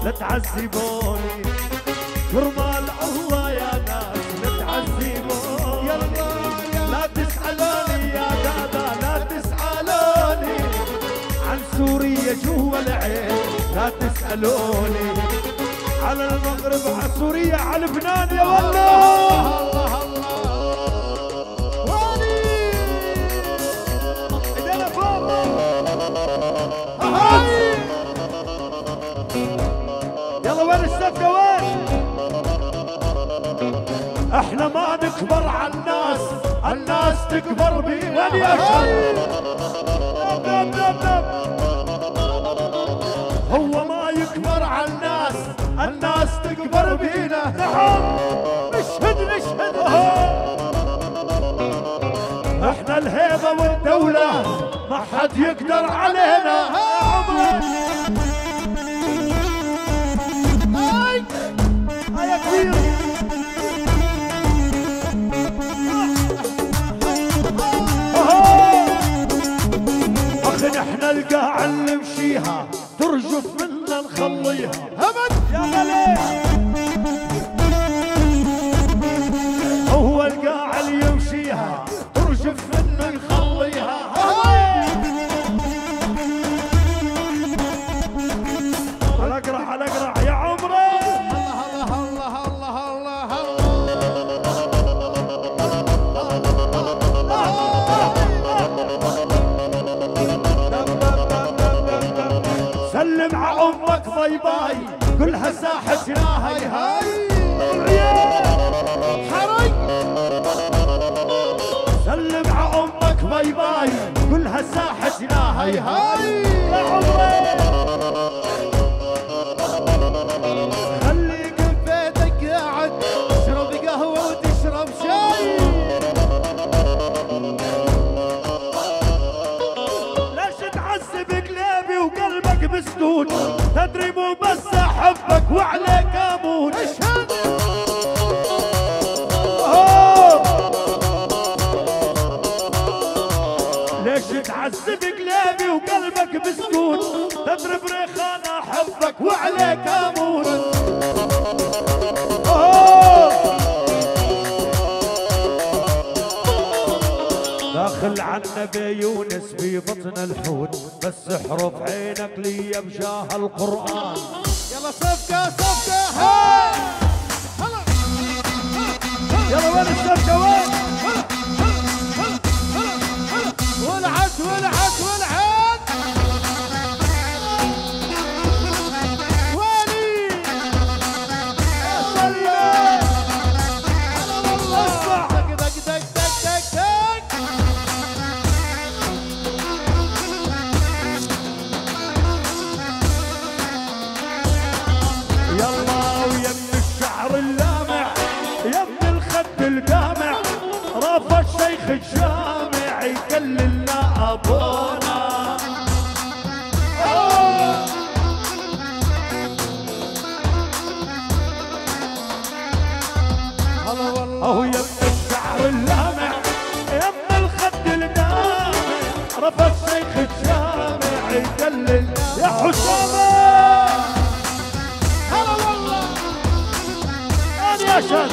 تعذبوني كرمال الله يا ناس لا تعذبوني لا تسألوني يا دادا لا تسألوني عن سوريا جوا العين لا تسألوني على المغرب على سوريا على لبنان يا والله الله الله ايدينا فوق يلا وين السفكة وين؟ احنا ما نكبر على الناس الناس تكبر بينا وين يا شباب؟ هو ما يكبر على الناس الناس تكبر بينا نعم نشهد نشهد احنا الهيبة والدولة ما حد يقدر علينا يا كبير اخي نحن القاع اللي نمشيها ترجف منا نخليها همد يا غالي هو القاع اللي يمشيها ترجف منا نخليها على اقرع على اقرع يا عمري سلم على امك باي باي كلها ساحتنا هاي هاي حري سلم على امك باي باي كلها ساحتنا هاي هاي يا عمري خليك ببيتك قاعد تشرب قهوه وتشرب شاي ليش تعذب قلبي وقلبك مسدود تدري مو بس احبك وعليك اموت اشهد ليش تعذب قلبي وقلبك مسدود تدري بريخان احبك وعليك اموت داخل عن نبي يونس ببطن الحوت بس حروف عينك لي بجاه القرآن يلا صفقة صفقة هاي يلا وين الصفقة وين ولعت ولعت ولعت ويلي اسمع دق دق دق دق دق دق يلا ويا ابن الشعر اللامع يا ابن الخد الجامع رافع الشيخ الجامع يكللنا ابونا اهو يا ابن الشعر اللامع يا ابن الخد الجامع رافع الشيخ الجامع يكلل يا حسامه هلا والله انا يا شاد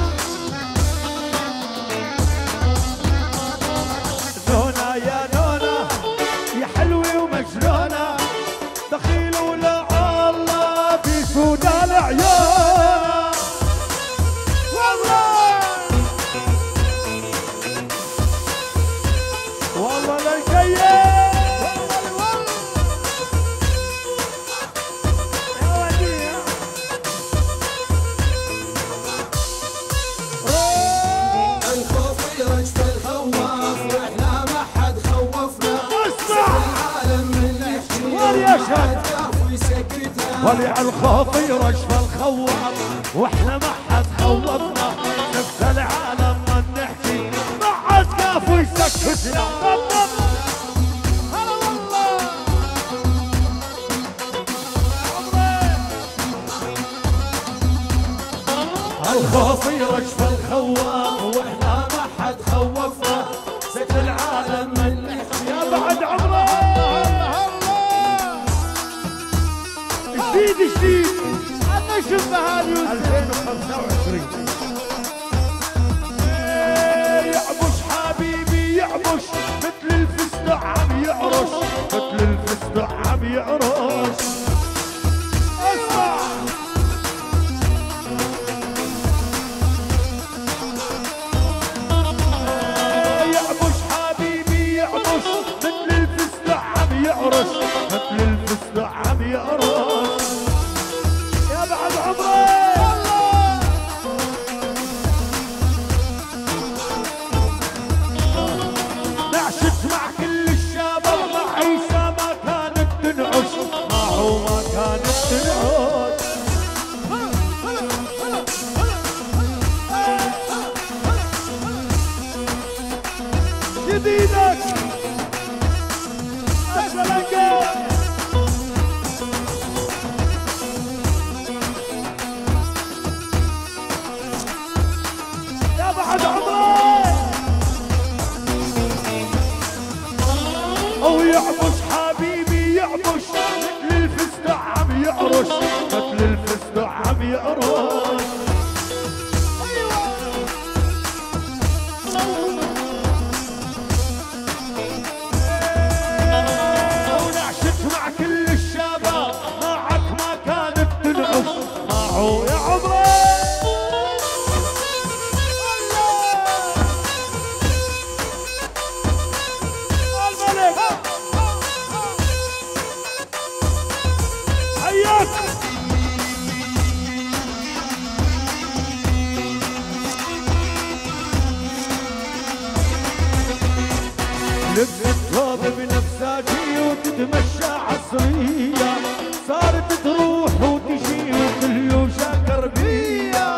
نونا يا نونا يا حلوة ومجنونة دخيل ولا الله في سودان عيونها والله للكيف ولع الخوف يرجف الخوف واحنا ما حد خوفنا شفت العالم ما نحكي ما حد كاف ويسكتنا هلا والله الخوف يرجف الخوف واحنا ما حد خوفنا شفت العالم ما نحكي يا بعد عمره جديد جديد النجم بهاء يوسف 2025. يعبش حبيبي يعبش مثل الفستق عم يعرش، مثل الفستق عم يعرش. اسمع يعبش حبيبي يعبش مثل الفستق عم يعرش، مثل الفستق عم يعرش. يا بعد عمري نعشت مع كل الشباب، مع عيسى ما كانت تنعش، معه ما كانت تنعش. جديدك أسلقة يا بعد عمري. أو يعبش حبيبي يعبش مثل الفستق عم يعرش، مثل الفستق عم يعرش. ونعشت مع كل الشباب، معك ما كانت تنعش، معه يا عمري. حياك لبست ثوب بنفساتي وتتمشى عصرية، صارت تروح وتجي وكل شاكر بيا.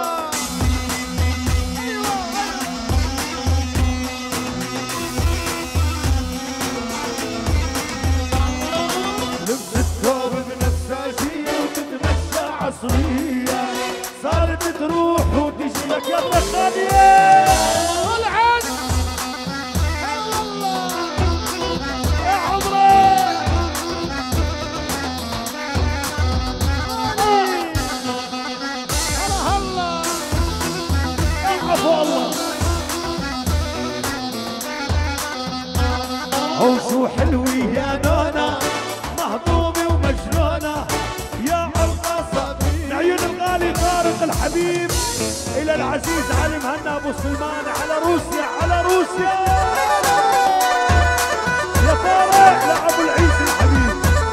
لبست ثوب بنفساتي وتتمشى عصرية، صارت تروح وتجي لك يا ابن خالية. طلعت يا عمري هلا عفو الله. هو شو حلوة يا نونا، مهضومة ومجنونة يا القصة. عيون الغالي طارق الحبيب، إلى العزيز علي مهنا أبو سلمان، على روسيا على روسيا يا طارق لأبو العيسى الحبيب.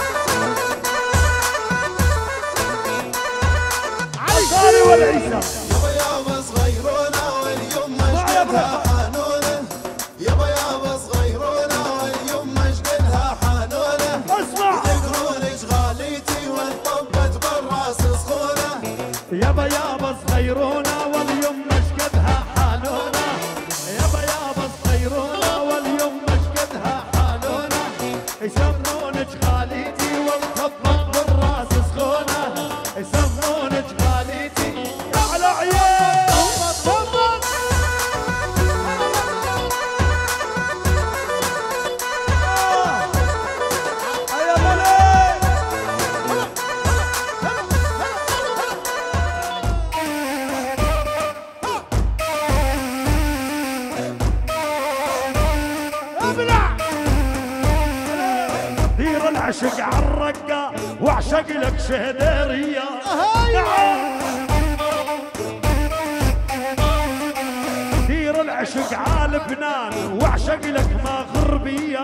علي والعيسى يابا يابا صغيرونا واليوم مشقدها حانونة، يابا يابا صغيرونا واليوم مشقدها حانونة. اسمع يذكرون اشغاليتي وانطبت بالراس سخونة، يابا يابا صغيرونا واليوم مشقدها حانونا، يابا يابا صغيرونا واليوم مشقدها حانونا. يسمونك خالتي وانطبت بالراس سخونة، يسمونك خالتي يا على عيال. يا ملك ابلع دير العشق عالرقة واعشق لك شهديرية. دير العشق عالبنان واعشق لك مغربية.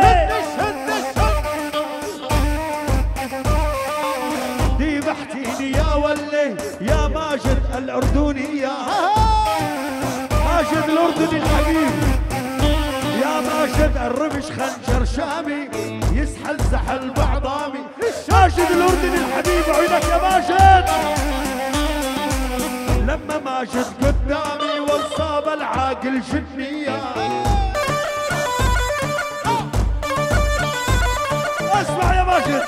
دي بحتيني يا ولي يا ماجد الأردنية، ماجد الأردني الحبيب، يا ماجد الرمش خنجر شامي يسحل سحل بعضامي. ماجد الأردني الحبيب عينك يا ماجد. لما ماجد قدامي وصاب العاقل جنية. اسمع يا ماجد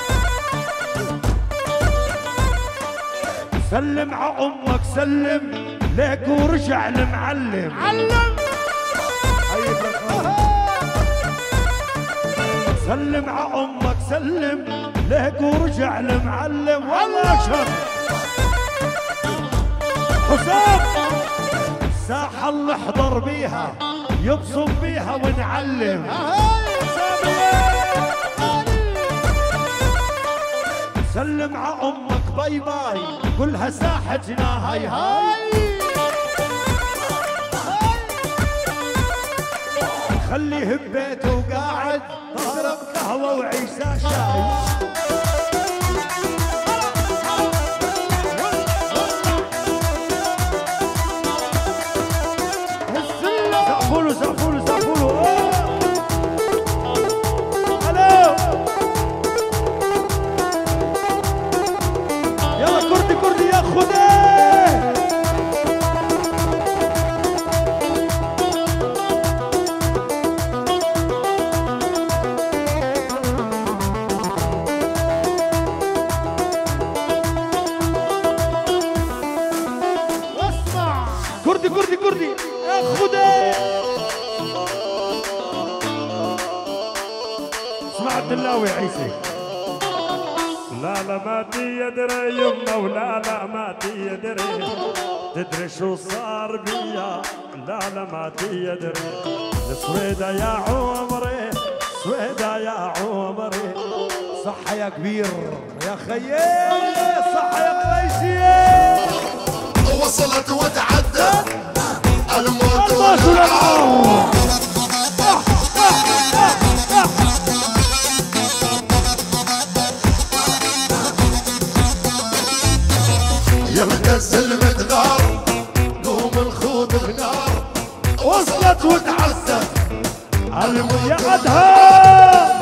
سلم ع امك سلم ليك ورجع المعلم. علم سلم ع امك سلم لك ورجع المعلم والله شر حسام الساحة اللي احضر بيها يبصم بيها ونعلم سلم ع امك باي باي كلها ساحتنا هاي هاي خليه ببيته وقاعد ضرب قهوه وعيسى شاي زقفولوا زقفولوا زقفولوا الو يلا كردي كردي يا خدي كردي كردي كردي يا خدي اسمع الدلاوي عيسى لا لا ما تيدري يما ولا لا ما تيدري تدري شو صار بيا لا لا ما تيدري السويدة يا عمري سويدة يا عمري صحة يا كبير يا خيي صحة يا قيسي وصلت وتعدت الموت والعار يا مكسل متغار قوم الخوض بنار وصلت وتعدت الموت يا قدها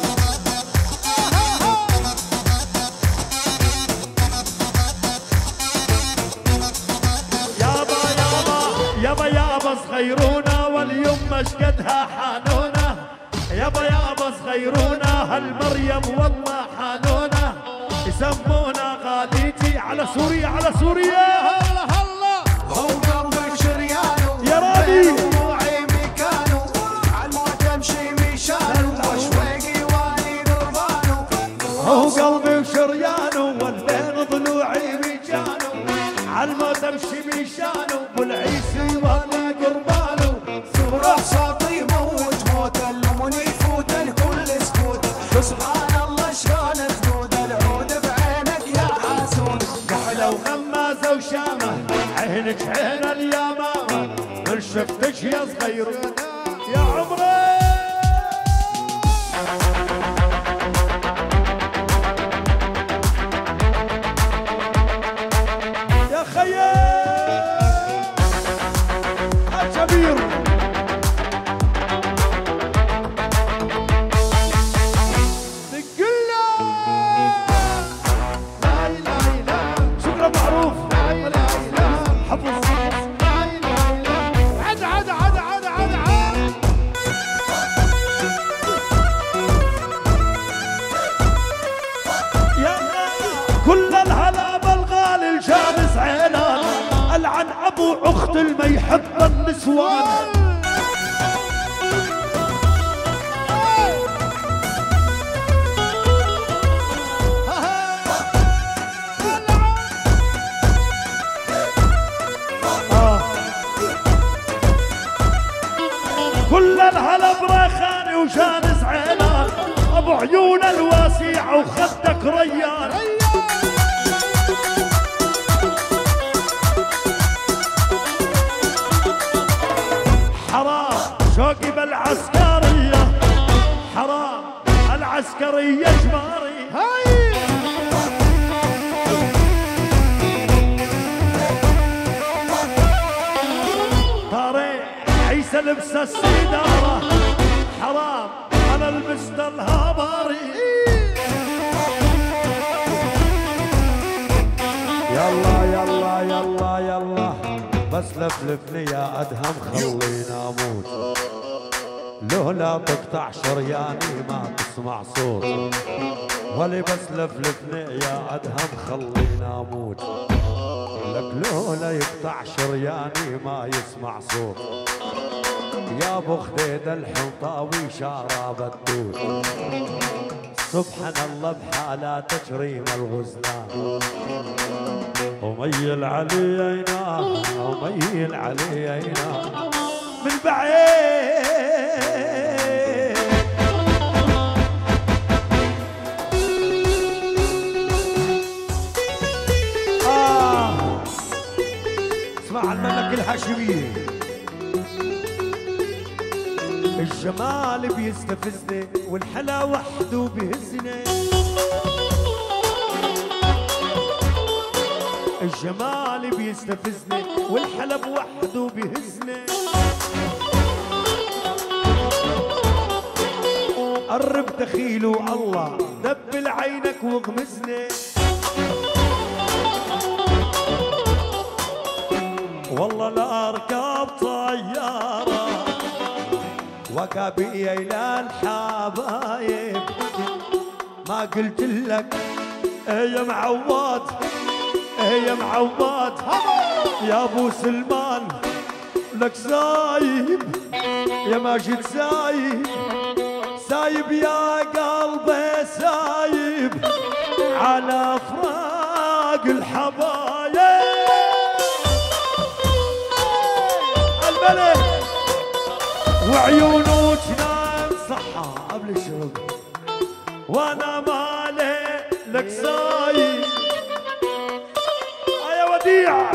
يابا يابا صغيرونا واليوم مشقدها حانونا يابا يابا صغيرونا هالمريم والله حانونا يسمونا غاليتي على سوريا على سوريا هلا هلا هو قلبك شريانه يا رابي دموعي مكانه عالموت امشي مشانه وشويقي واني دربانه هو قلبي وشريانه والبين ضلوعي مجانه عالموت امشي مشانه والعيسي والله قربانه روح صوتي يموت موت اللمون يفوت الكل سكوت سبحان الله شلون خدود العود بعينك يا حاسون كحله وغمازه وشامه عينك عين اليمامه من شفتك يا صغير يا عمري يا خيي الكبير شكرا معروف حفظ عد عد عد عد عد عد يا كل الهلا بالغالي الجابس عينان العن ابو اخت الما يحب النسوان كل الهلا برخاني وجانس عينان ابو عيون الواسعه وخدك ريان حرام شوقي بالعسكريه حرام العسكريه جماري طارق عيسى لبس السيداره حرام انا لبست الهاباري يلا يلا يلا يلا بس لفلفني يا ادهم خليني اموت لولا تقطع شرياني ما تسمع صوت ولي بس لفلفني يا ادهم خليني اموت لك لولا يقطع شرياني ما يسمع صوت يا ابو خديد الحنطاوي شارب الدود سبحان الله بحالة تكريم الغزلان وميل علينا وميل علينا من بعيد اسمع الملك الهاشمي الجمال بيستفزني والحلا وحده بيهزني الجمال بيستفزني والحلا بوحده بيهزني قرب دخيله الله دبل عينك واغمزني والله لا اركب طياره وكابي الى الحبايب ما قلت لك ايه يا معوض ايه يا معوض يا ابو سلمان لك سايب يا ماجد سايب سايب يا قلبي سايب على فراق الحبايب الملك وعيونه تنام صحة قبل الشرب وانا مالي لك صايب يا وديع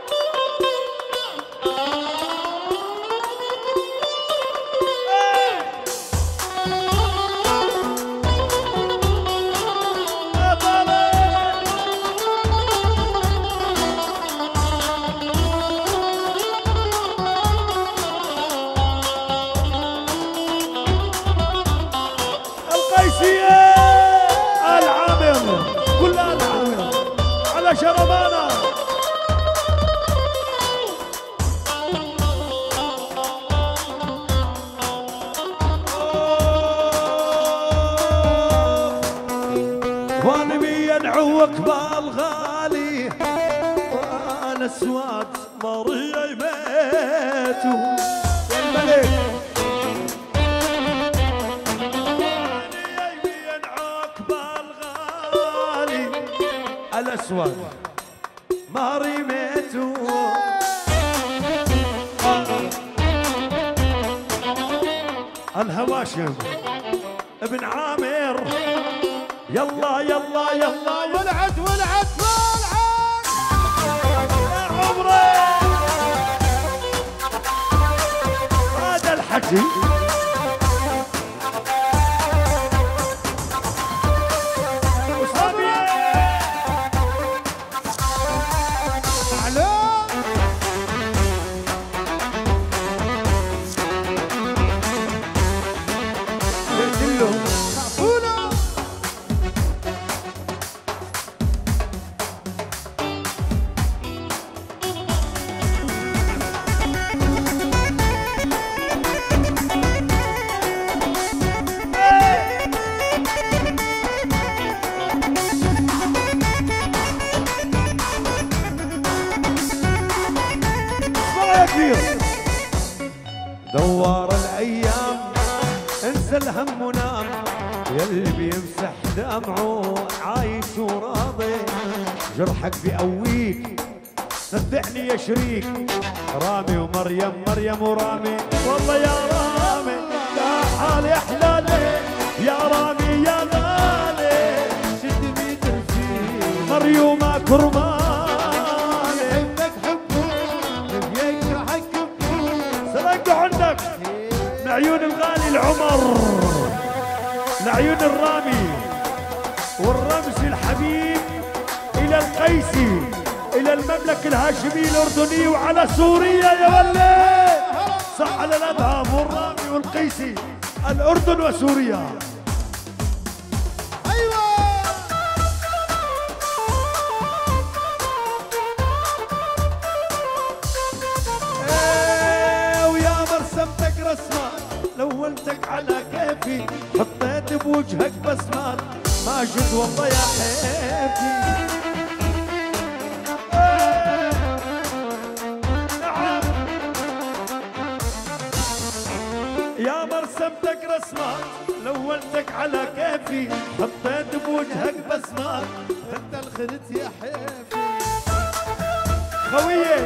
العامر كلها العامر على شربانة وانا بينعوك بالغالي وانا سواد مريا يميتوا يا الملك الأسود ما رميته الهواشم ابن عامر يلا يلا يلا ولعت ولعت ولعت يا عمري هذا الحكي دوار الايام انسى الهم ونام يلي بيمسح دمعه عايش وراضي جرحك بيقويك صدقني يا شريك رامي ومريم مريم ورامي والله يا رامي يا حالي احلالي يا رامي يا غالي شد بيد الفيل مريومة كرماني حبك حبه بيك حكم سرقوا عندك لعيون الغالي العمر لعيون الرامي والرمزي الحبيب الى القيسي الى المملكه الهاشميه الاردنيه وعلى سوريا يا ولي صح على الادهم والرامي والقيسي الاردن وسوريا ايوه ويا مرسمتك رسمات لونتك على كيفي حطيت بوجهك بسمات ماجد والله يا حيفي يا مرسمتك البسمات لولتك على كيفي حطيت بوجهك بسمات انت الخدت يا حيفي خويه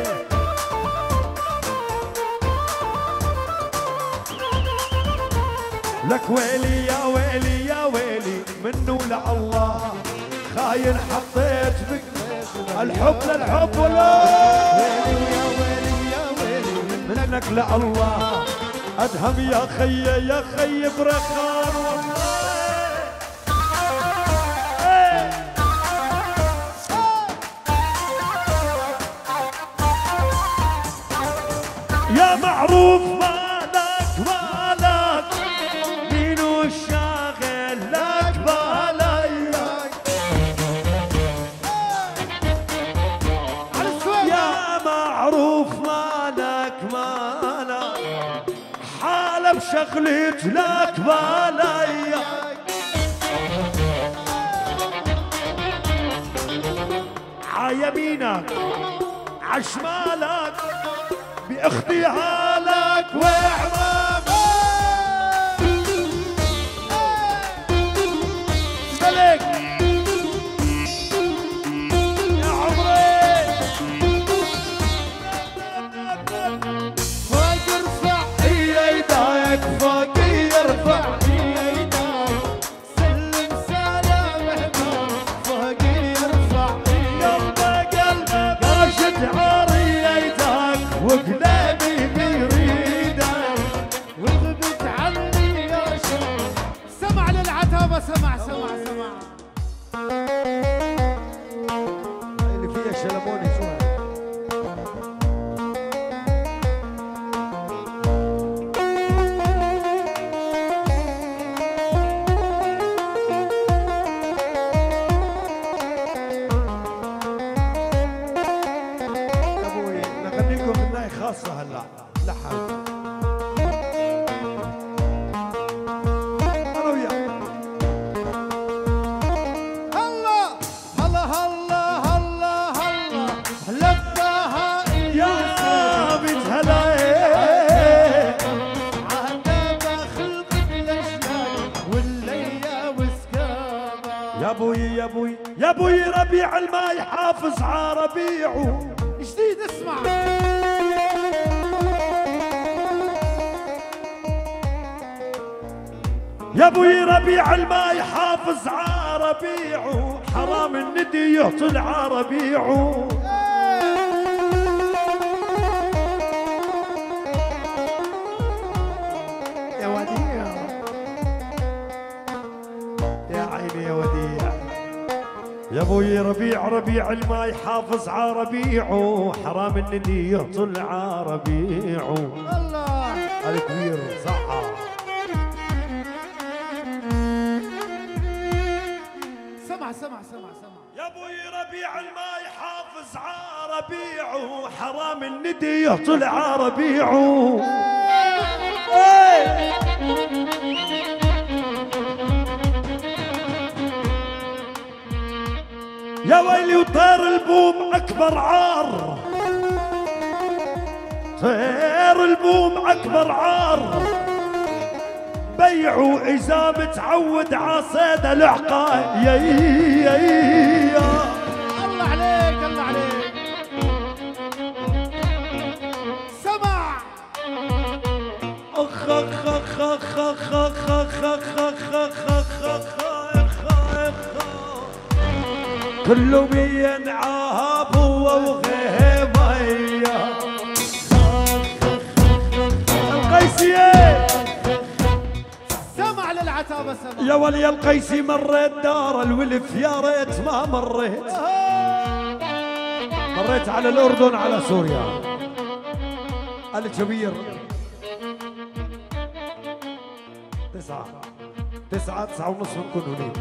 لك ويلي يا ويلي يا ويلي منه لله خاين حطيت بك الحب للحب ولا ويلي يا ويلي يا ويلي منك لله ادهم يا خي يا خي برخان والله يا معروف مالك مالك مينو الشاغل لك بالك يا معروف مالك مالك حالة بشغلت لك بالي عيمينك عشمالك باغتيالك وعمامك ملك يا عمري فوق ارفع ايدك فوق يرفع ايدك سلم سلام هبوب فوق يرفع قلبك قلبك راشد عاري ايدك وقلبي بيريدك وغبت عني يا شوق سمع للعتابة سمع اللي فيها شلموني شو هذا يا ابوي نغني لكم غنايه خاصه هلا لحن انا وياك هلا هلا هلا هلا هلا لباها يا بنت هلا عتابة خلقت الاشلاك والليا وسكابة يا ابوي يا ابوي يا ابوي ربيع الماي حافظ عربيعه جديد اسمع يا ابوي ربيع الماي حافظ عربيعه حرام الندي يهطل عربيعه يا وديع يا عيني يا وديع يا ابوي ربيع الماي حافظ عربيعه حرام الندي يهطل عربيعه الله الكبير صحة سمع يا ابوي ربيع الماي حافظ عربيعه حرام الندي يهطل عربيعه يا ويلي وطير البوم اكبر عار طير البوم اكبر عار بيعوا اذا متعود عصيد العقال يا الله عليك الله عليك سمع اخ اخ اخ اخ اخ اخ اخ اخ اخ اخ اخ كله بينعاب وغيبه القيسيه سمع للعتابة سمع يا ولي القيسي مريت دار الولف يا ريت ما مريت على الأردن على سوريا الكبير 9 ونص بنكون هناك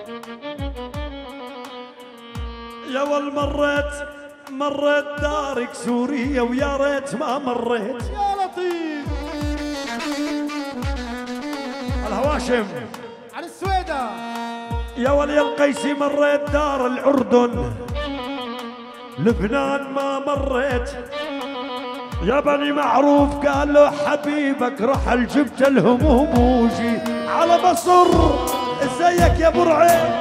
يا ول مريت دارك سوريا ويا ريت ما مريت يا لطيف الهواشم على السويدة يا ولي القيسي مريت دار الأردن لبنان ما مريت يا بني معروف قال له حبيبك رحل جبت الهموم وجي على مصر. ازيك يا برعي؟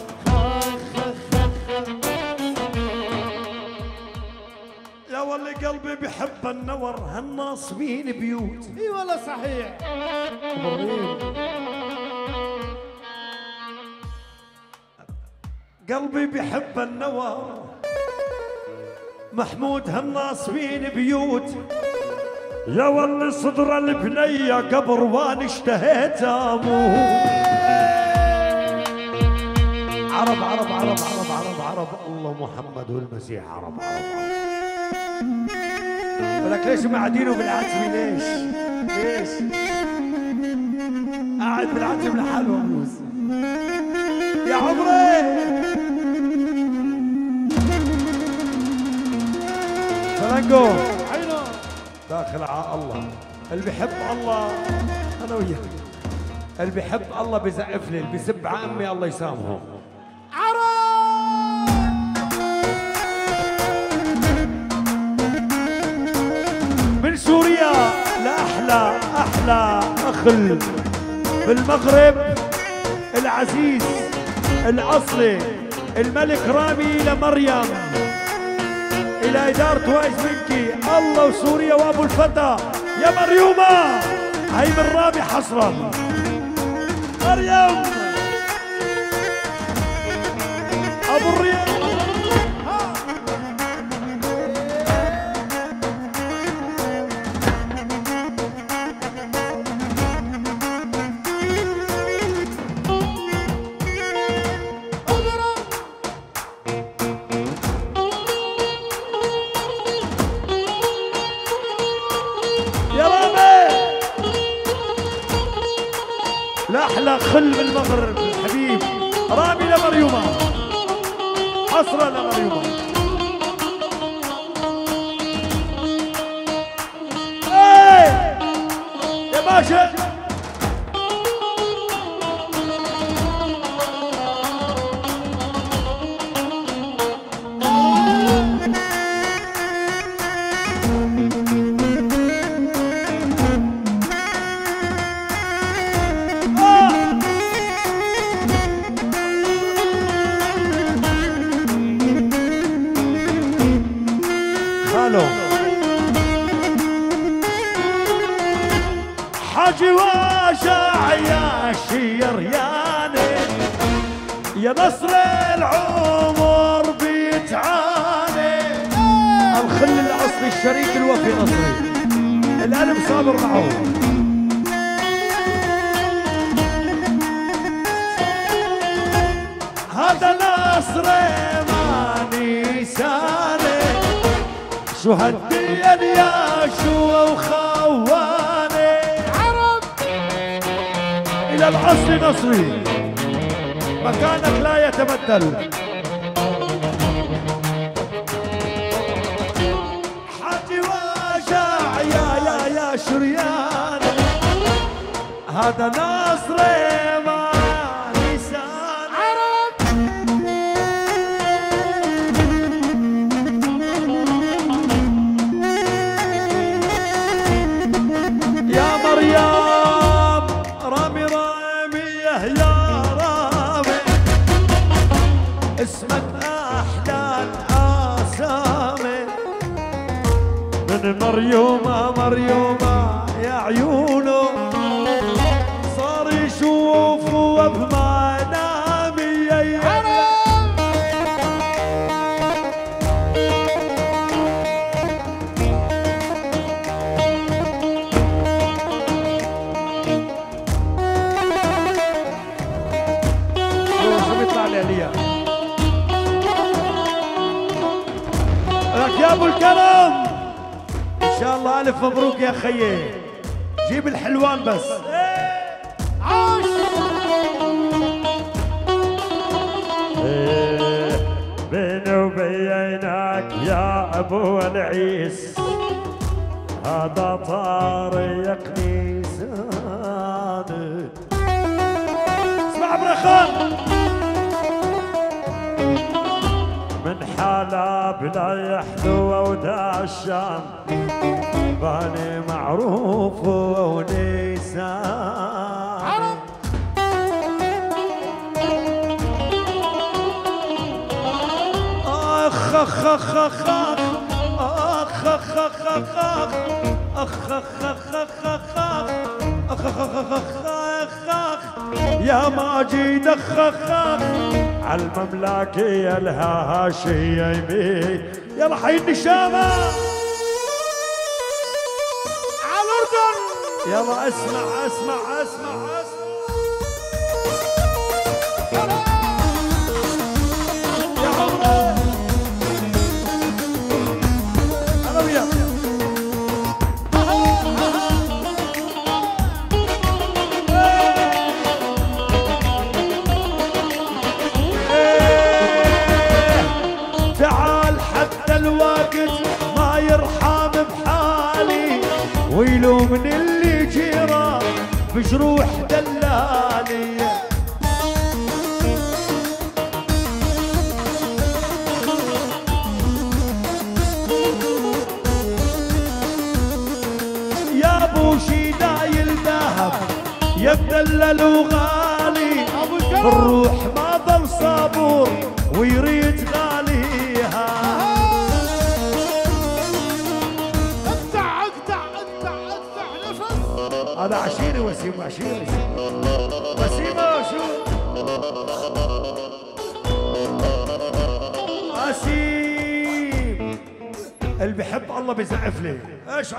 يا والله قلبي بحب النور هالناصبين بيوت. اي والله صحيح. قلبي بحب النور محمود هالناصبين بيوت. يا والله صدر البنية قبر وان اشتهيت اموت. عرب عرب عرب عرب عرب عرب الله محمد والمسيح عرب عرب ولك ليش قاعدينه بالعتمة؟ ليش؟ ليش؟ قاعد بالعتمة لحاله عروس يا عمري. فلانجو عينه داخل على الله. اللي بحب الله انا وياك، اللي بحب الله بزقف لي، اللي بسب عمي الله يسامحه. من سوريا لأحلى أحلى أخل بالمغرب العزيز الأصلي الملك رامي لمريم، إلى إدارة وايز منكي الله وسوريا وأبو الفتى يا مريومة. هي من رامي حصرا مريم أبو الرياض. أحلى خل بالمغرب الحبيب رامي لمريومة حصرا لمريومة. ايه يا باشا حاجي واشع يا شيرياني يا نصر العمر بيتعاني. الخل الاصلي الشريك الوفي نصري القلب صابر معه. هذا نصري ما نساني شو هالدين يا شو وخواني. عرب إلى الأصل نصري مكانك لا يتبدل. حاجي واشع يا شريان هذا نصري ما نسان. عرب يا مريم رامي رامية يا رامي اسمك أحلى الأسامي. من مريومة يا عيونه صار يشوف وبمنامي يا لك يا ابو الكرم ان شاء الله الف مبروك يا خيي. جيب الحلوان بس. عاش بيني وبينك يا ابو العيس هذا طارق نيسان. اسمع برخان من حال لا بلا يحلو ودا الشام باني معروف ونيسان اخ اخ اخ اخ اخ اخ اخ اخ اخ اخ يا ماجد اخ على المملكة لها هاشية يمين يلا حي النشامة على الأردن يلا اسمع اسمع اسمع اسمع يا عمرو انا وياك ما يرحم بحالي ويلومني اللي جرى بجروح دلالي يا ابو شيداي الذهب يا مدلل وغالي الروح ما ظل صبور ويريد غاليها هذا عشيري وسيم عشيري وسيمة شو وسيم اللي بيحب الله بيزعف لي ايش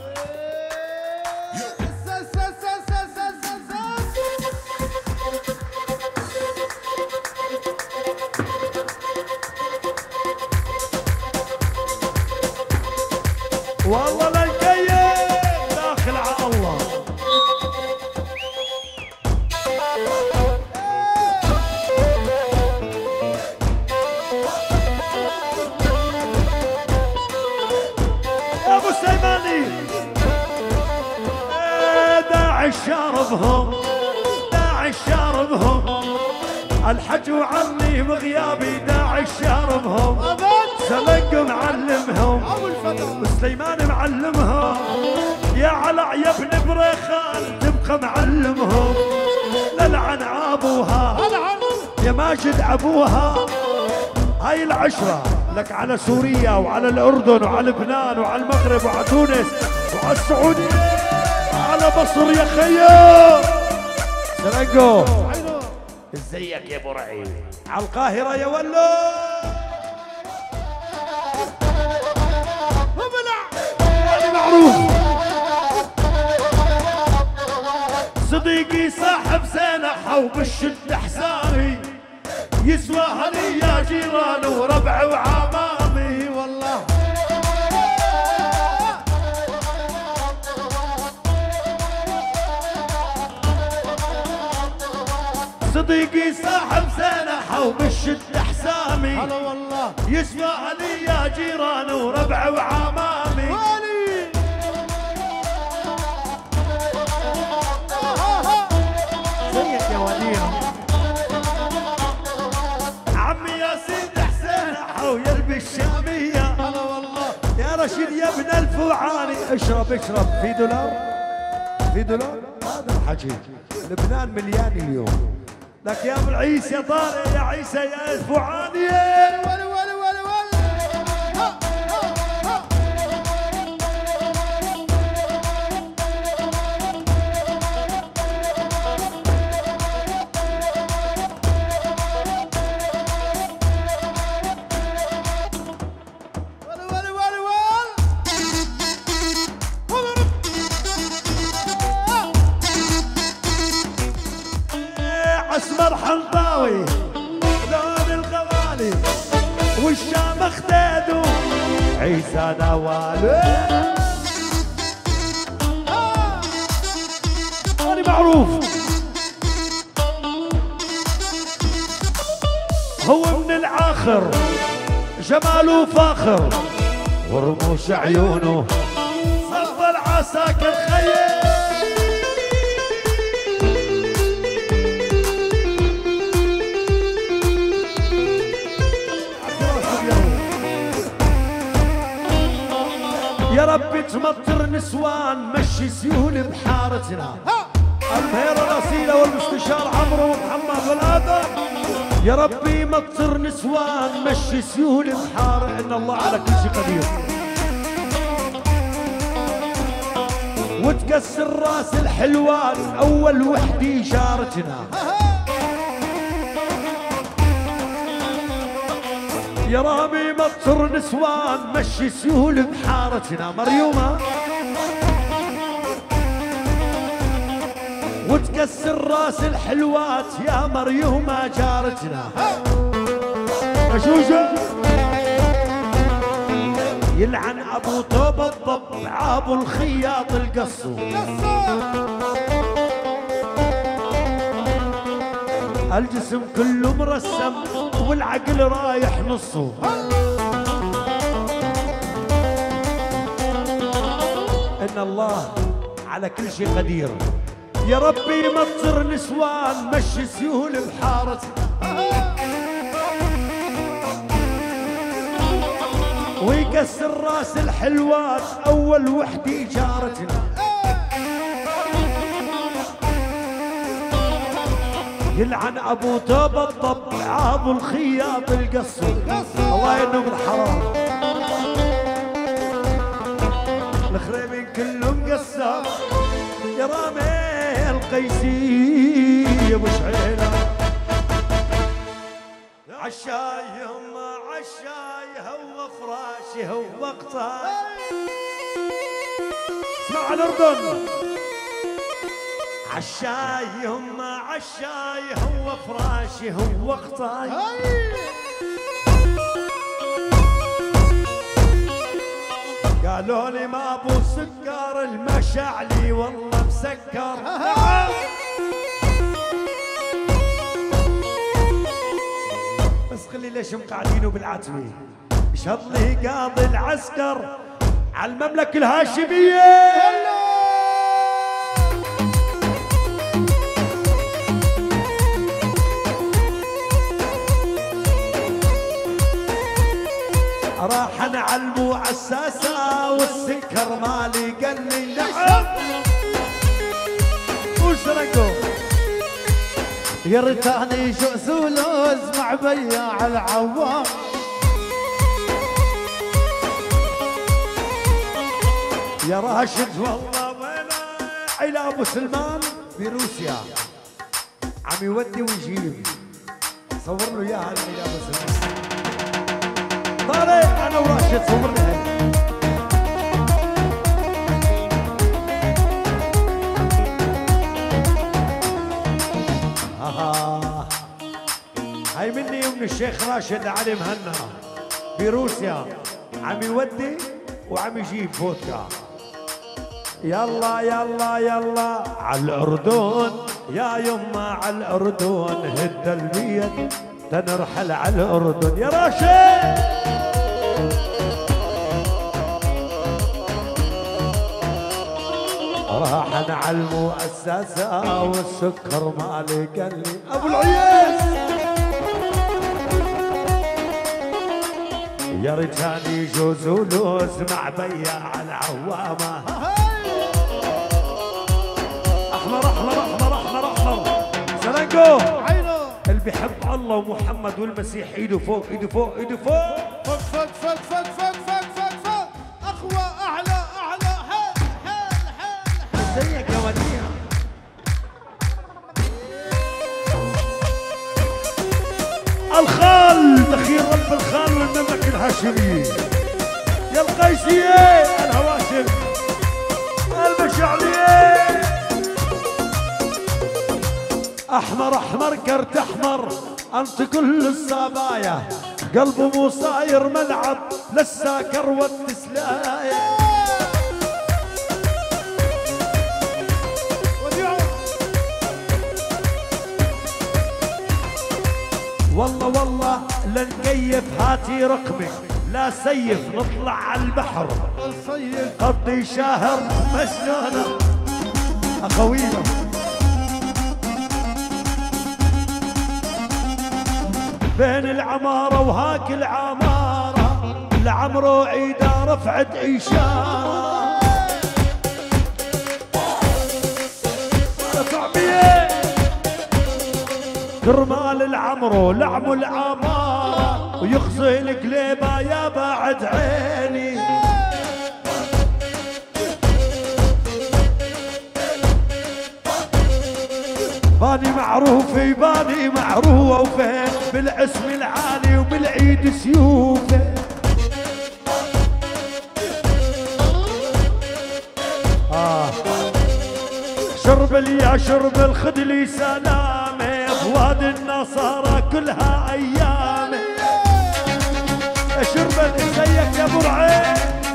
والله لا نكيف داخل على الله يا ابو سليماني داعي الشاربهم داعي الشاربهم الحج وعني بغيابي داعي الشاربهم سلق معلمهم وسليمان معلمهم يا علاء يا ابن بريخان تبقى معلمهم للعن ابوها يا ماجد ابوها هاي العشرة لك على سوريا وعلى الأردن وعلى لبنان وعلى المغرب وعلى تونس وعلى السعودية على مصر يا خيو سلنقو ازيك يا ابو رعيل على القاهرة يا ولو معروف صديقي صاحب سنحة وبالشد حسامي يسوى هني يا جيران وربع وعمامي والله صديقي صاحب سنحة وبالشد حسامي هلا والله يسوى هني يا جيران وربع وعمامي زيك يا ولينا عمي يا سيد حسين ويلبي الشامية هلا والله يا رشيد يا ابن الفوعاني اشرب اشرب في دولار في دولار هذا الحكي لبنان مليان اليوم لك يا ابو العيس يا طارق يا عيسى يا الفوعاني اسمر حنطاوي لون الغوالي والشام اختادوا عيسى نوالي انا معروف هو من العاخر جماله فاخر ورموش عيونه صف العساكر خير يا ربي تمطر نسوان مشي سيول بحارتنا. البهيرة الأصيلة والمستشار عمرو ومحمد والآدم. يا ربي مطر نسوان مشي سيول بحارة، إن الله على كل شيء قدير. وتكسر راس الحلوان أول وحدي جارتنا. يا رامي مطر نسوان مشي سيول بحارتنا. مريومة وتكسر راس الحلوات يا مريومة جارتنا. مشوشة يلعن ابو توب الضب ابو الخياط القصو. الجسم كله مرسم والعقل رايح نصه. ان الله على كل شيء قدير. يا ربي مطر نسوان مشي سيول بحارتنا. ويكسر راس الحلوات اول وحدي جارتنا. يلعن ابو توب الضب ابو الخياط القصو. الله ينوم الحرام. الخريبين كلهم قصاب. يا رامي القيسي يا ابو شعيله عشاي هم عشاي هو فراشي هو قطاي. اسمع الاردن. عشاي هم عشاي هو فراشي هو قطاي. قالوا لي ما ابو سكر المشاعلي والله مسكر. بس خلي ليش مقعدينه بالعتمه. يشهد لي قاضي العسكر على المملكه الهاشميه. راح على المؤسسة والسكر مالي قال لي نعم. وش رقم يرتاني شؤس ولوز مع بياع العوام. يا راشد والله وينه عيلة ابو سلمان بروسيا عم يودي ويجيب. صور له اياها عيلة ابو سلمان. طارق انا وراشد صور لي هاي مني ومن الشيخ راشد علي مهنا بروسيا عم يودي وعم يجيب فودكا. يلا يلا يلا على الأردن يا يما على الأردن هد البيت تنرحل على الأردن. يا راشد راحنا على المؤسسة والسكر مالي قال لي أبو العياس. يا رجالي جوز ولوز مع بياع العوامة. أحمر أحمر أحمر أحمر أحمر. سلانكو اللي بيحب الله ومحمد والمسيح ايده فوق ايده فوق ايده فوق. فوق فوق فوق فوق فوق فوق فوق فوق. أقوى أعلى أعلى. حيل حيل حيل. زيك يا وديع. الخال دخيل رب الخال والمملكة الهاشمية. يا القيسية الهواشم المشعلية. احمر احمر كرت احمر انت كل الصبايا. قلبه مو صاير ملعب للساكر والتسلاية. والله والله لنكيف هاتي رقمك لا سيف نطلع على البحر. قضي شهر مجنونة أخوينا. بين العمارة وهاك العمارة لعمرو عيده رفعت اشاره كرمال العمرو لعمو الاماره ويخزي القليبه يا بعد عيني باني معروف باني معروف وفين بالاسم العالي وبالعيد سيوفه شرب يا شرب الخذ لي سلامه بوادي النصارى كلها ايامه شرب زيك يا برعين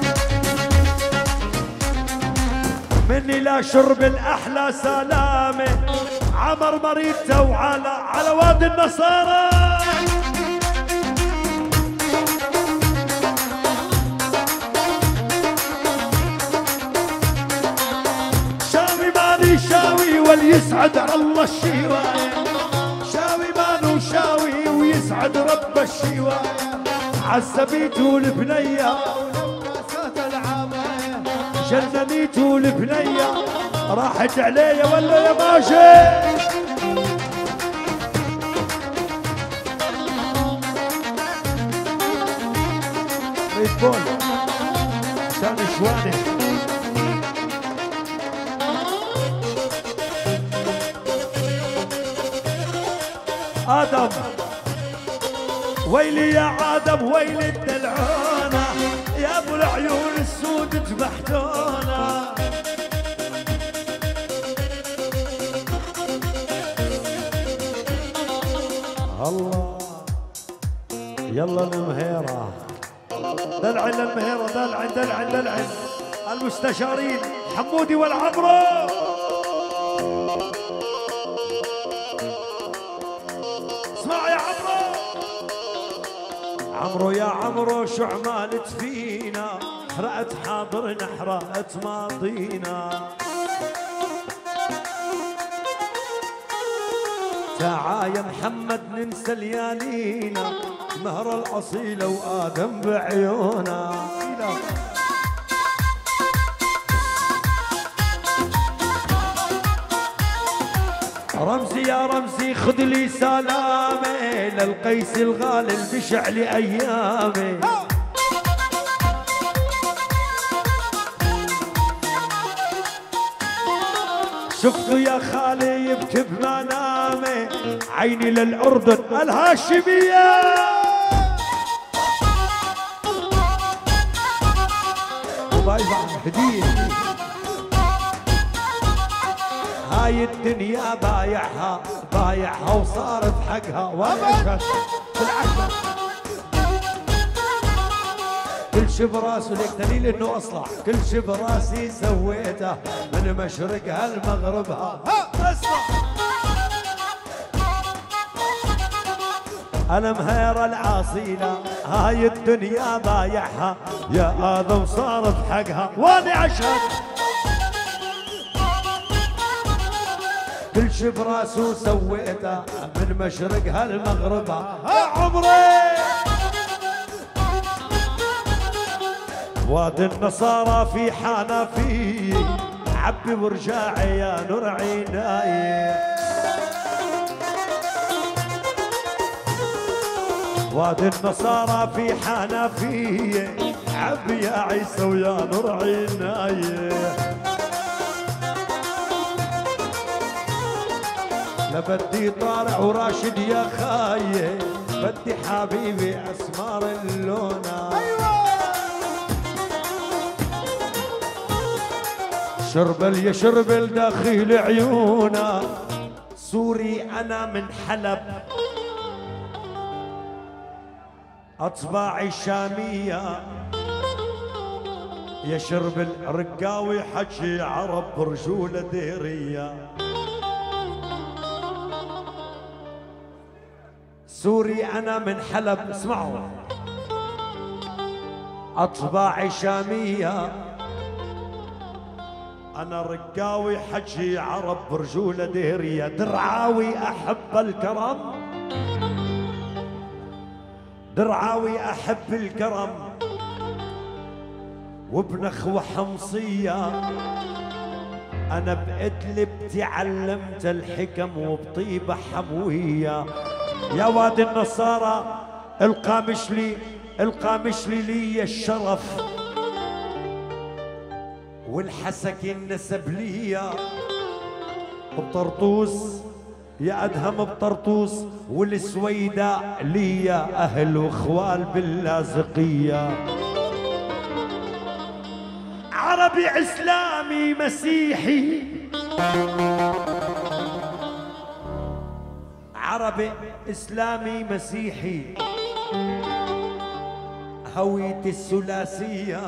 مني لا شرب الاحلى سلامه عمر مريته وعلى وادي النصارى شاوي ماني شاوي وليسعد الله الشوايه شاوي مانو شاوي ويسعد رب الشوايه عالسبيت والبنيه جننيت والبنيه راحت علي ولا يا ماشي ريد بول كان شواني آدم ويلي يا آدم ويلي الدلعونة يا ابو العيون السود ذبحتونا الله يلا المهيرة دلع المهيرة دلع المستشارين حمودي والعمرو اسمع يا عمرو يا عمرو شو عمالت فينا حرقت حاضرنا حرقت ماضينا تعا يا محمد ننسى ليالينا مهر الأصيلة وآدم بعيونا رمزي يا رمزي خذ لي سلامي للقيس الغالي بشعل ايامي شفته يا خالي يبكي بمنامي عيني للأردن الهاشمية وبايبع هدية هاي الدنيا بايعها وصارت حقها وانا بالعشرة كل شي براسه ليك دليل انه اصلح كل شي براسي سويته من مشرقها لمغربها اسمع انا مهيرة العاصيلة هاي الدنيا بايعها يا آدم صارت حقها وانا اشهد كل شي براسه سويته من مشرقها لمغربها يا عمري وادي النصارى في حنفي عبي ورجاعي يا نور عيناي وادي النصارى في حنفي عبي يا عيسى ويا نور عيناي لا بدي طارع وراشد يا خاي بدي حبيبي اسمار اللونه شربل يا شربل داخل عيونا سوري انا من حلب اطباعي شاميه يا شربل رقاوي حكي عرب برجوله ديريه سوري انا من حلب اسمعوا اطباعي شاميه أنا رقاوي حجي عرب برجولة ديرية درعاوي أحب الكرم درعاوي أحب الكرم وبنخوة حمصية. أنا بإدلب تعلمت الحكم وبطيبة حموية. يا وادي النصارى القامشلي لي الشرف والحسكي النسب ليا. بطرطوس يا أدهم بطرطوس والسويداء ليا أهل وإخوال باللازقية. عربي إسلامي مسيحي، عربي إسلامي مسيحي، هويتي الثلاثية.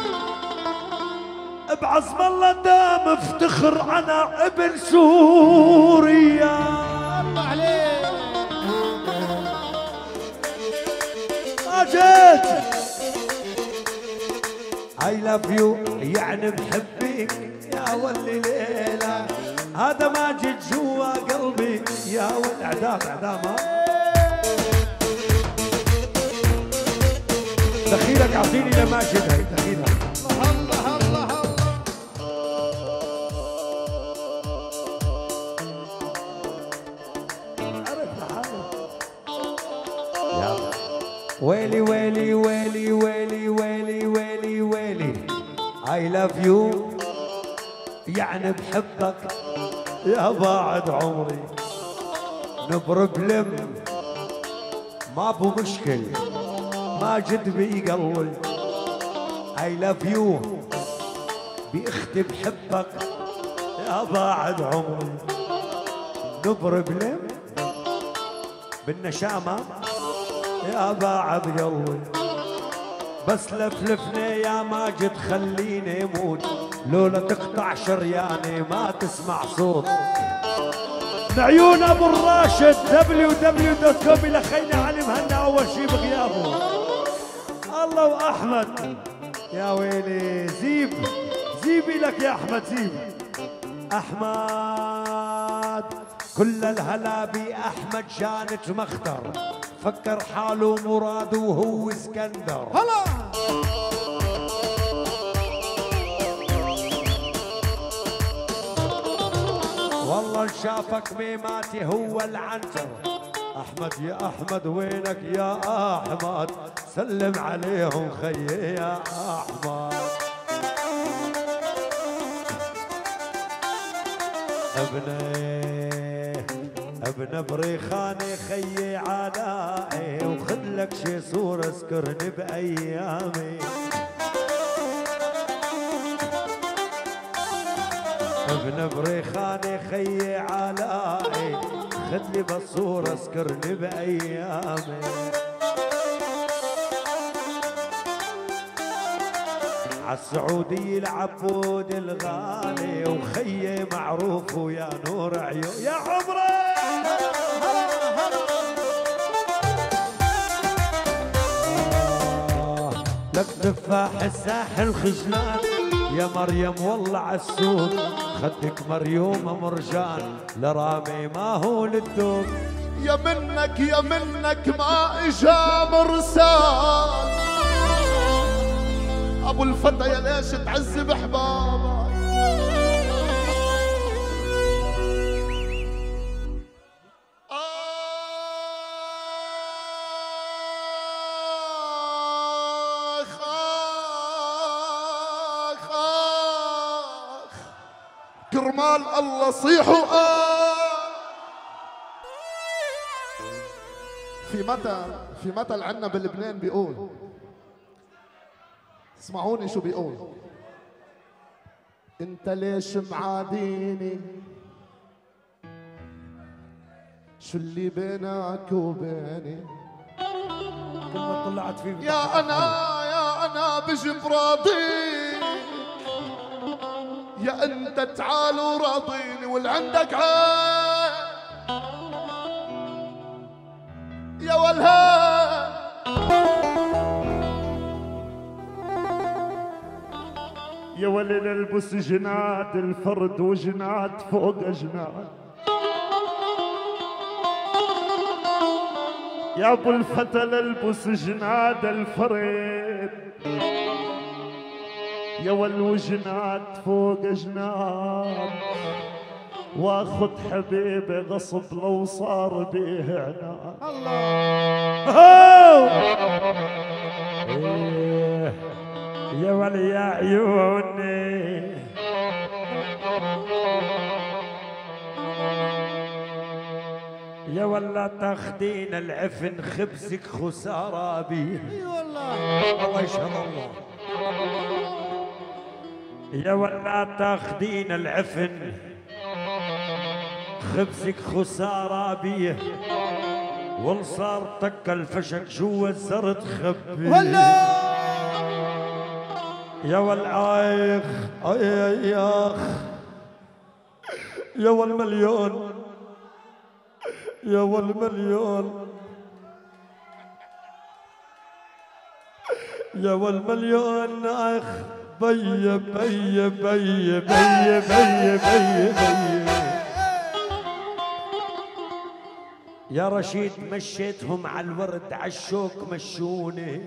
بعزم الله دام افتخر أنا ابن سوريا. الله عليك أجيت I love you يعني بحبك يا ولي ليلى. هذا ماجد جوا قلبي يا ولي. اعدام دخيلك اعطيني لماجد. هي دخيلك. الله الله الله. ويلي ويلي ويلي ويلي ويلي ويلي ويلي I love you يعني بحبك يا باعد عمري. نبربلم ما بو مشكل ماجد بقلبي. I love you بأختي بحبك يا باعد عمري. نبربلم بالنشامة يا باعد قلبي. بس لفلفني يا ماجد خليني اموت لولا تقطع شرياني ما تسمع صوت. عيون ابو الراشد www.com الى خينا علي مهنا اول شي بغيابه. الله واحمد يا ويلي. زيبي لك يا احمد. زيب احمد كل الهلا باحمد جانت مختر. فكر حاله مراد وهو اسكندر. هلا والله شافك ميماتي هو العنتر. احمد يا احمد وينك يا احمد؟ سلم عليهم خيي يا احمد. ابن بريخاني خيي عدائي وخذ لك شي صورة اذكرني بايامي. ابن بريخاني خيي علائي خذ لي بالصورة اذكرني بايامي. عالسعودي العبود الغالي وخيي معروف ويا نور عيون يا عمري. لك تفاح الساحل خجلان يا مريم والله عالسوق. خدك مريومة مرجان لرامي ما هو للدوق. يا منك ما اجا مرسال. ابو الفتى يا ليش تعذب احبابك؟ كرمال الله صيحوا في مثل عنا بلبنان بيقول، اسمعوني شو بيقول: انت ليش معاديني؟ شو اللي بينك وبيني؟ كلمة طلعت فيه يا انا بجي براضيك، يا انت تعال وراضيني واللي عندك عين يا والهان. يا ولي نلبس جناد الفرد وجناد فوق جناد. يا ابو الفتى نلبس جناد الفرد يا والوجنات فوق جنان واخذ حبيبي غصب لو صار بيه عنان. إيه يا ولي يا عيوني يا ولا تاخدين العفن خبزك خسارة بيه. اي والله الله يشهد الله. يا ولا تاخدين العفن خبزك خسارة بيه والصار طق الفشك جوا الزرد خبي. ولا يا والآيخ ياخ يا والمليون يا والمليون يا والمليون اخ بي بي بي بي بي بي بي. يا رشيد مشيتهم على الورد عالشوك مشوني.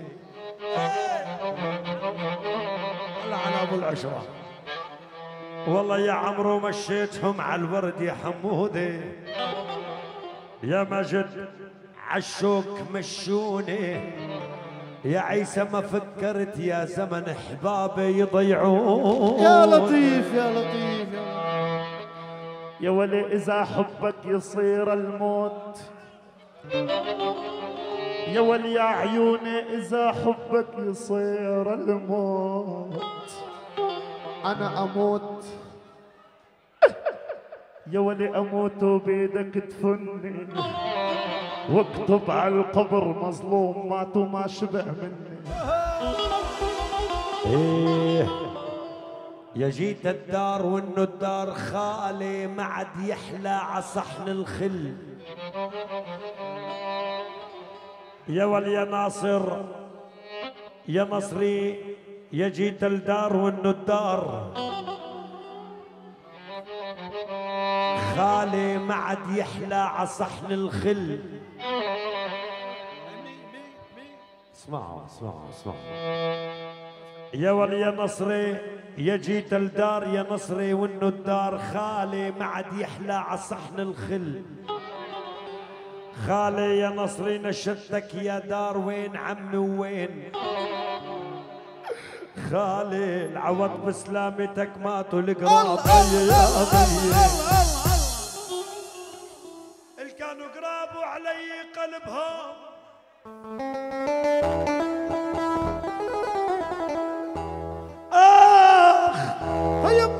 لعن ابو العشرة. والله يا عمرو مشيتهم على الورد يا حمودي. يا مجد عالشوك مشوني. يا عيسى ما فكرت يا زمن احبابي يضيعون. يا لطيف يا لطيف يا ولي إذا حبك يصير الموت. يا ولي يا عيوني إذا حبك يصير الموت. انا اموت. يا ولي أموت وبيدك تفني واكتب على القبر مظلوم مات وما شبه مني. إيه يا جيت الدار وانه الدار خالي ما عاد يحلى عصحن الخل. يا ولي يا ناصر يا نصري يا جيت الدار وانه الدار خالي ما عاد يحلى عصحن الخل. اسمعوا اسمعوا اسمعوا. يا ولي يا نصري يا جيت الدار يا نصري وانه الدار خالي ما عاد يحلى عصحن الخل. خالي يا نصري نشدتك يا دار وين عمي وين خالي العوض بسلامتك ماتوا القراب. يا بي اللي كانوا قراب وعلي قلبهم اخ. طيب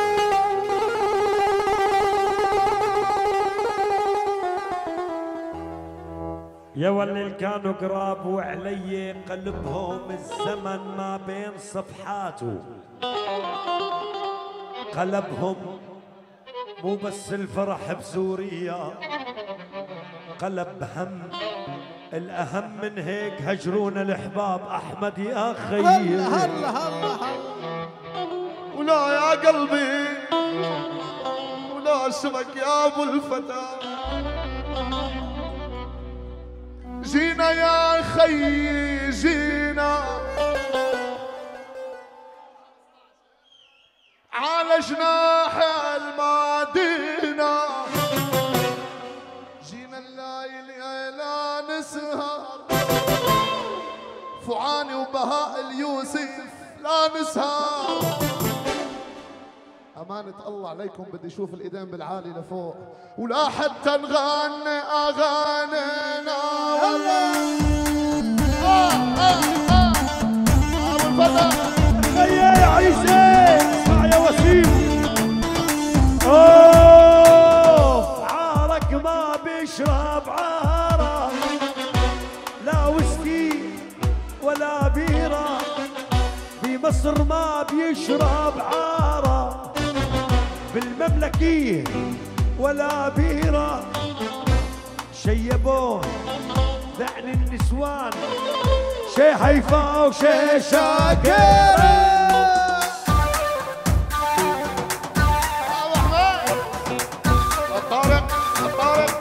يا ولي اللي كانوا قراب وعلي قلبهم الزمن ما بين صفحاته قلبهم. مو بس الفرح بسوريا قلب هم. الأهم من هيك هجرونا الأحباب أحمد يا خيي. هلا هلا هلا ولا يا قلبي ولا اسمك يا ابو الفتى. جينا يا خيي جينا على جناح المدينة. جينا الليل يا نسهر فعاني وبهاء اليوسف لا نسهر. أمانة الله عليكم بدي أشوف الإيدين بالعالي لفوق ولا حتى نغني أغانينا. أبو الفتى يا عيسى اسمع يا وسيم. اوه عارك ما بيشرب عارة لا ويسكي ولا بيرة. في مصر ما بيشرب عارة بالمملكية ولا بيرة. شيبوه لعن النسوان شي حيفا وشي شاكرة. طارق طارق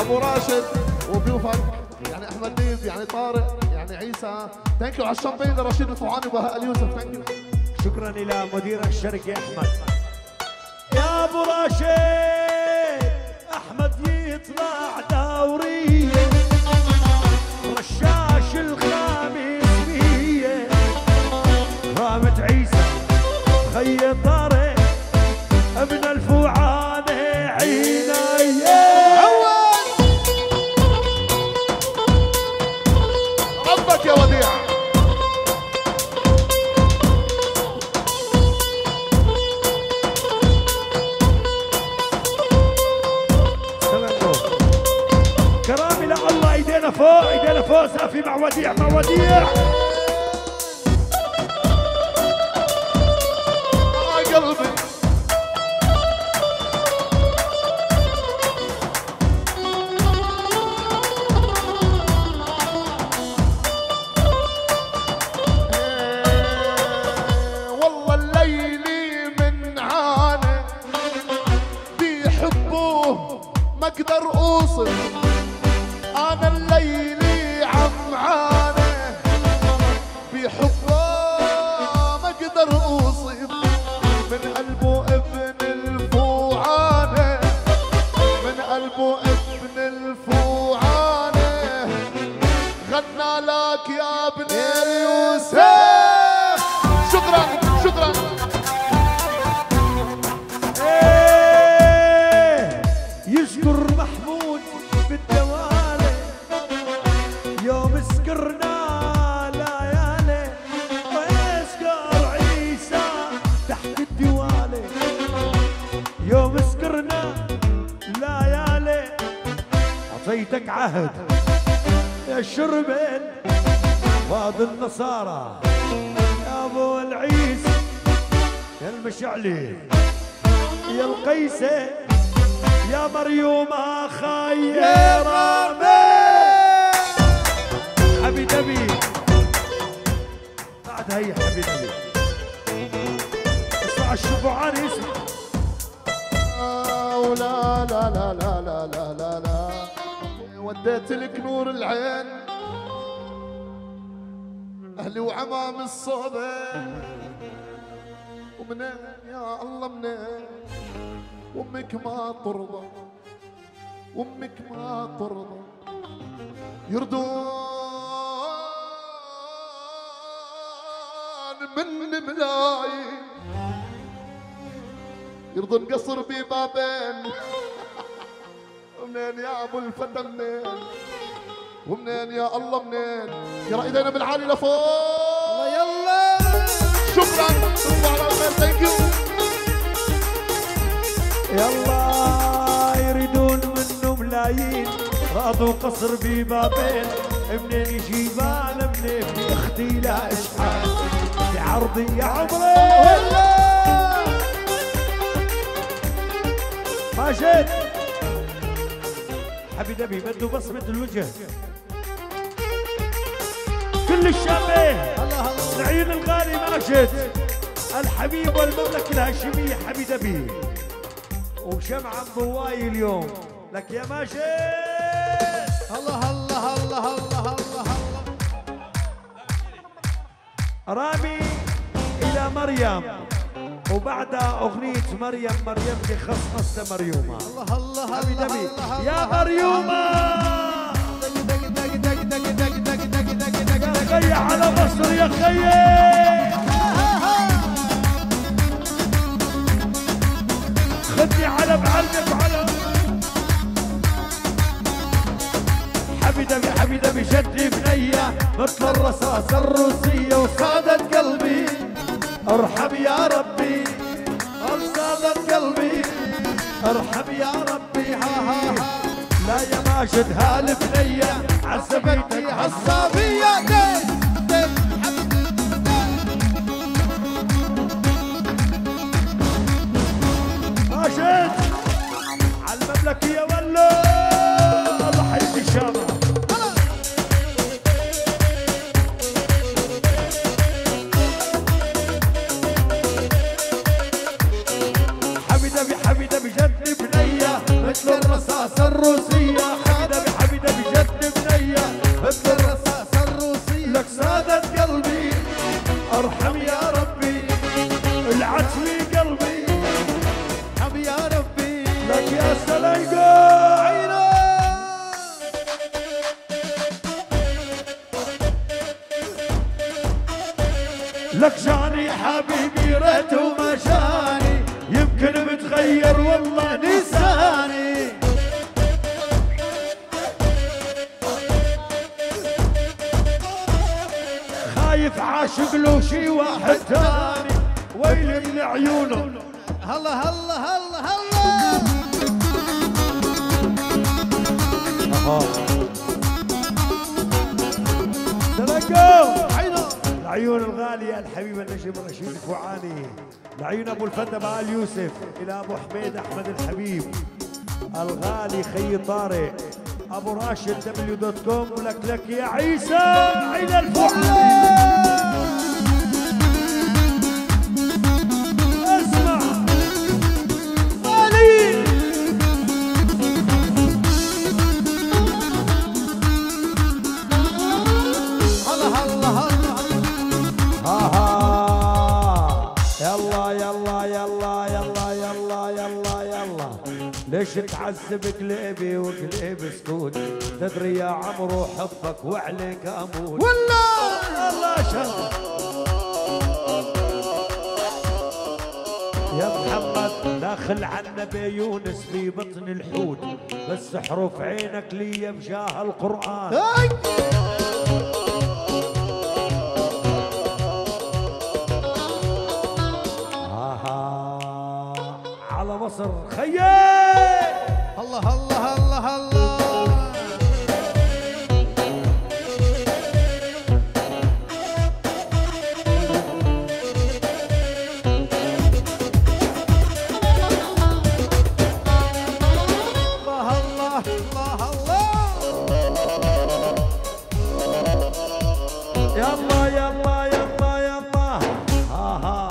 ابو راشد وضيوفك يعني احمد ديب يعني طارق يعني عيسى. ثانك يو على الشامبين لرشيد الفوعاني وبهاء اليوسف. ثانك يو. شكرا الى مدير الشركه احمد. يا ابو راشد احمد يطلع دوريه رشاش الخامسيه رامت عيسى خي طارق ابن الفوعاني عينيه ربك يا وديع. كرامي لله ايدينا فوق ايدينا فوق سقفي مع وديع مع وديع. قلبي والله الليلي من عانى بيحبوه ما اقدر اوصف. انا الليلي عمعانه بيحبوه ما اقدر اوصف. من قلبه ابن الفوعانه من قلبه ابن الفوعانه غنى لك يا ابن اليوسف. شكرا شكرا. يشكر محمود بالدوالي يوم سكرنا ليالي ويسكر عيسى تحت الدوالي يوم سكرنا ليالي اعطيتك عهد يا الشربين واد النصارى يا ابو العيس يا المشعلي يا القيسه يا مريومة خيرة حبيب أبي بعد هي حبيب أبي اسمع الشفعاني اسمع. ولا لا لا لا لا لا لا لا وديت لك نور العين أهلي وعمام الصوبة ومنين يا الله منين وامك ما ترضى وامك ما ترضى يرضون من ملايين يرضون قصر ببابين ومنين يا ابو الفتى منين ومنين يا الله منين. يا ايدينا بالعالي لفوق يلا. شكرا تصبحوا على خير. ثانك يو. يلا يريدون منه ملايين رادوا قصر ببابين منين يجيبان منين في اختي لا اشحال في عرضي يا عمري ماجد حبيب ابي بده بصمة الوجه كل الشامين العين الغالي ماجد الحبيب والمملكة الهاشمية حبيب ابي وشمعة ضواي اليوم لك يا ماجد. الله الله الله الله الله الله. رامي إلى مريم وبعدها أغنية مريم مريم خصص مريومة. الله الله حبيب أبي الله يا مريومة يا خي على مصر يا خي خدني على بعلمك وعلى حبيب أبي شدني بنية مثل الرصاص الروسية وصادت قلبي ارحم يا ربي صادت قلبي ارحم يا ربي ها لا يا ماجد هالبنية عصبيتي عصابية ماجد على المملكية ولا الله حيدي الشامة. حبيب أبي جدني بنية مثل الرصاص الروسية ارحم يا ربي العتمي قلبي ارحم يا ربي لك يا سلايقة عينه لك جاني حبيبي ريته ما جاني يمكن متغير والله نساني خايف عاشق له شي واحد تاني ويل من عيونه هلا هلا هلا هلا تلقوا عينه العيون الغالية الحبيبة النجم رشيد الفوعاني لعيون ابو الفدا بقال يوسف الى ابو حميد احمد الحبيب الغالي خي طارق ابو راشد www.com ولك لك يا عيسى عيد الفوعاني اسمع غالي هلا هلا هلا يلا يلا يلا يلا يلا يلا يلا ليش تعذب قلبي وقلب سكوت تدري يا عمرو حبك وعليك اموت والله الله شهد يا محمد داخل عالنبي يونس في بطن الحوت بس حروف عينك لي بجاه القرآن على مصر خيي هلا هلا هلا هلا الله الله الله يلا يلا يلا يلا ها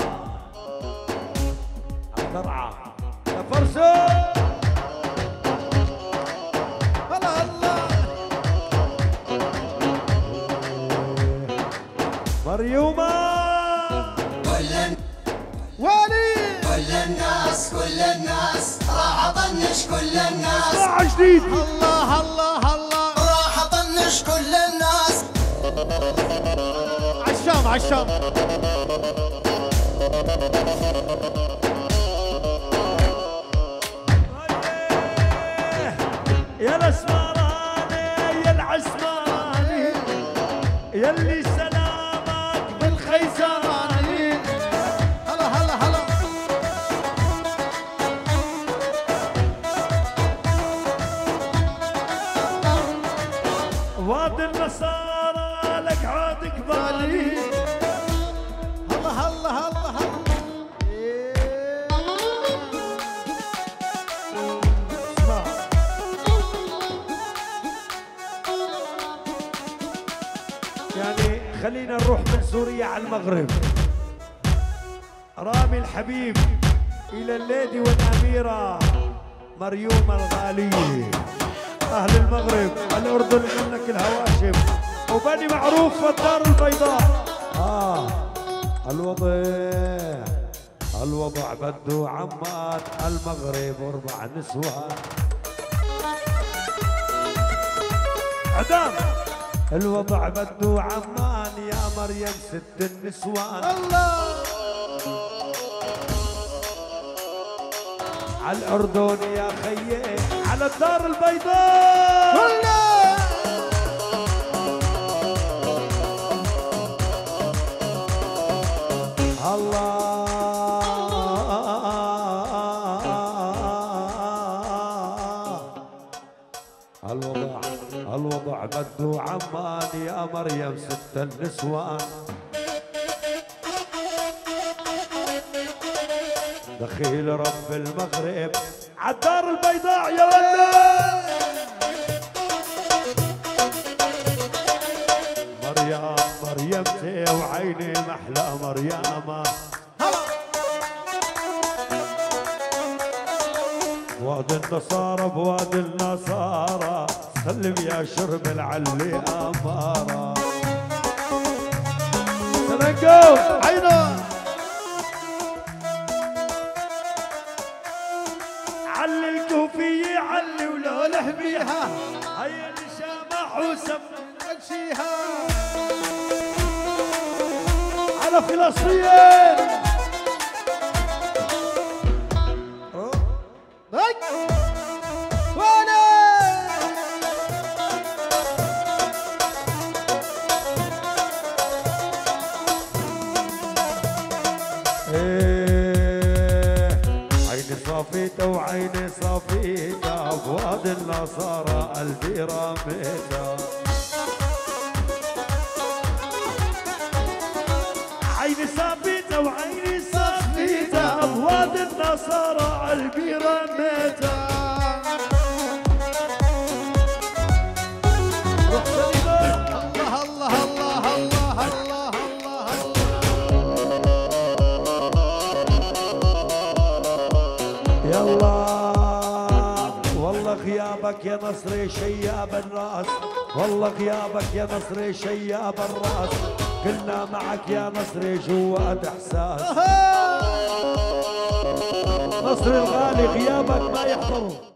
الدرعة يا فرسو هلا هلا مريومة والي كل الناس راح اطنش كل الناس طلع جديد الله الله الله راح اطنش كل الناس عالشام عالشام يا الاسمراني يا العسمراني يلي سلامك بالخيزراني هلا هلا هلا وادي النصارى لك عاد قبالي هلا هلا هلا هلا اسمع يعني خلينا نروح من سوريا على المغرب رامي الحبيب إلى الليدي والأميرة مريوم الغالية أهل المغرب الأردن منك الهواشم وبني معروف والدار البيضاء الوضع بده عمان المغرب 4 نسوان عدام الوضع بده عمان يا مريم 6 النسوان الله على الأردن يا خيي على الدار البيضاء الله الوضع بده عمان يا مريم 6 النسوان دخيل رب المغرب عالدار البيضاء يا ولد مريمتي وعيني محلى مريمة وادي النصارى بوادي النصارى سلم يا شرب العلي أمارة دقو عينه علي الكوفية علي ولو لحبيها هيا الشامح وسم امشيها على فلسطين ضيق وانا عيني صافيته وعيني صافيته أبواب النصارى قلبي رميته عيني صافيته وعيني صافيته أبواب النصارى قلبي رميته الله الله الله الله الله يلا والله غيابك يا نصري شياب الراس والله غيابك يا نصري شياب الراس كلنا معك يا نصري جواد احساس نصري الغالي غيابك ما يحضره